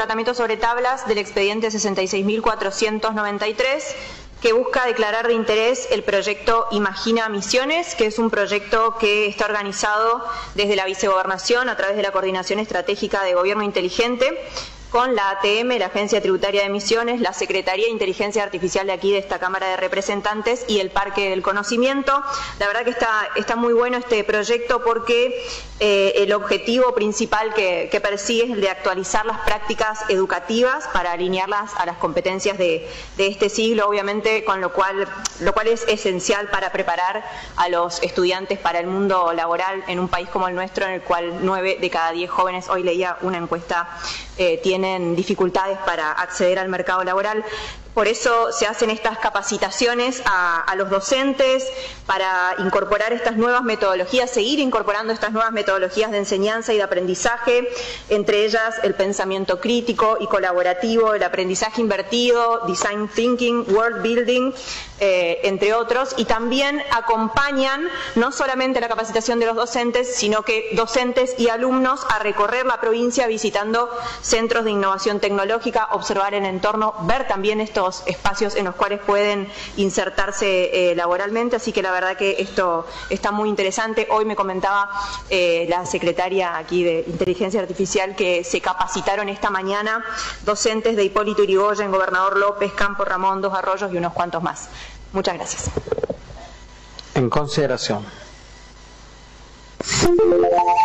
tratamiento sobre tablas del expediente 66.493, que busca declarar de interés el proyecto Imagina Misiones, que es un proyecto que está organizado desde la Vicegobernación a través de la Coordinación Estratégica de Gobierno Inteligente, con la ATM, la Agencia Tributaria de Misiones, la Secretaría de Inteligencia Artificial de aquí, de esta Cámara de Representantes, y el Parque del Conocimiento. La verdad que está muy bueno este proyecto porque el objetivo principal que persigue es el de actualizar las prácticas educativas para alinearlas a las competencias de este siglo, obviamente, con lo cual es esencial para preparar a los estudiantes para el mundo laboral en un país como el nuestro, en el cual 9 de cada 10 jóvenes, hoy leía una encuesta, tienen dificultades para acceder al mercado laboral. Por eso se hacen estas capacitaciones a los docentes para incorporar estas nuevas metodologías, seguir incorporando estas nuevas metodologías de enseñanza y de aprendizaje, entre ellas el pensamiento crítico y colaborativo, el aprendizaje invertido, design thinking, world building, entre otros, y también acompañan no solamente la capacitación de los docentes, sino que docentes y alumnos a recorrer la provincia visitando centros de innovación tecnológica, observar el entorno, ver también estos espacios en los cuales pueden insertarse laboralmente, así que la verdad que esto está muy interesante. Hoy me comentaba la secretaria aquí de Inteligencia Artificial que se capacitaron esta mañana docentes de Hipólito Yrigoyen, Gobernador López, Campo Ramón, Dos Arroyos y unos cuantos más. Muchas gracias. En consideración.